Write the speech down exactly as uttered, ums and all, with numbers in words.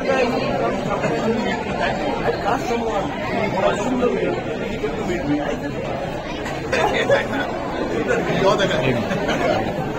guys come I asked someone, assume the way, he came to meet me. I said, you're the guy.